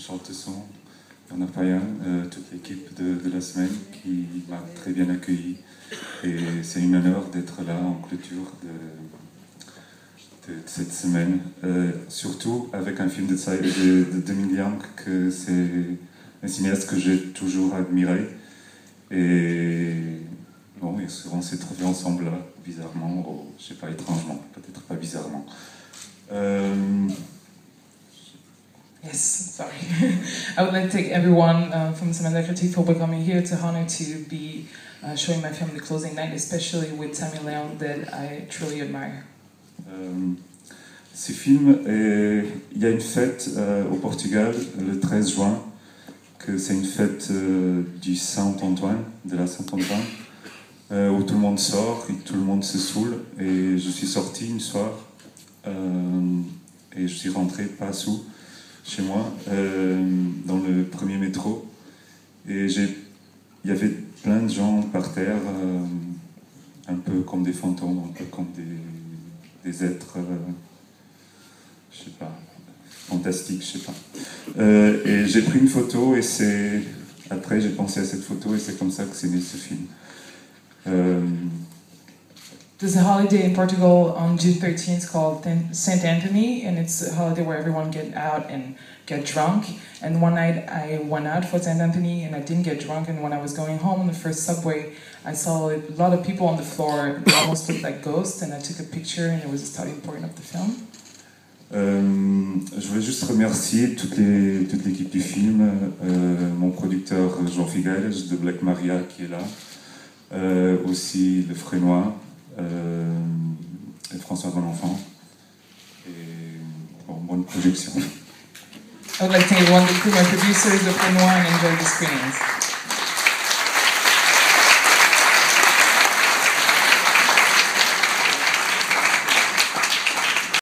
chante son, on a Payan, toute l'équipe de la semaine qui m'a très bien accueilli. Et c'est un honneur d'être là en clôture de cette semaine. Surtout avec un film de Ming Yang, que c'est un cinéaste que j'ai toujours admiré. Et bon, on s'est trouvés ensemble là, bizarrement, ou je sais pas, étrangement, peut-être pas bizarrement. Yes, sorry. I would like to thank everyone from Samantha Critique for coming here to Hanoi to be showing my film the closing night, especially with Tammy Leon that I truly admire. Ce film, il y a une fête au Portugal le 13 juin, que c'est une fête du Saint-Antoine, de la Saint-Antoine, où tout le monde sort et tout le monde se saoule. Et je suis sorti une soir et je suis rentré pas sous chez moi, dans le premier métro. Et il y avait plein de gens par terre, un peu comme des fantômes, un peu comme des êtres, je sais pas, fantastiques, je sais pas. Et j'ai pris une photo et après j'ai pensé à cette photo et c'est comme ça que c'est né ce film. There's a holiday in Portugal on June 13th called Saint Anthony, and it's a holiday where everyone get out and get drunk. And one night I went out for Saint Anthony and I didn't get drunk, and when I was going home on the first subway, I saw a lot of people on the floor. They almost looked like ghosts, and I took a picture, and it was a starting point of the film. Je veux juste remercier toute l'équipe du film, mon producteur Jean Figueres de Black Maria qui est là, aussi le Frénois, et François Bonenfant, et bonne projection. I would like to thank everyone, including my producers, the Frénois, and enjoy the screenings.